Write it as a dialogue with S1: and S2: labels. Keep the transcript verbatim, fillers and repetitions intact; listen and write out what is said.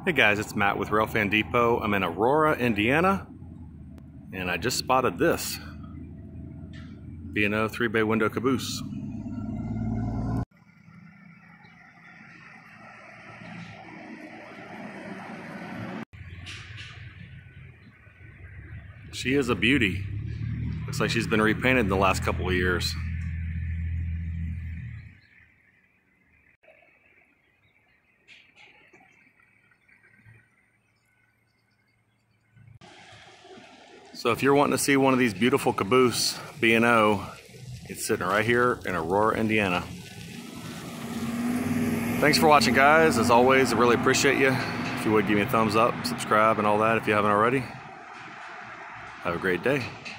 S1: Hey guys, it's Matt with Railfan Depot. I'm in Aurora, Indiana, and I just spotted this B and O three bay window caboose. She is a beauty. Looks like she's been repainted in the last couple of years. So if you're wanting to see one of these beautiful caboose B and O, it's sitting right here in Aurora, Indiana. Thanks for watching, guys. As always, I really appreciate you. If you would, give me a thumbs up, subscribe, and all that if you haven't already. Have a great day.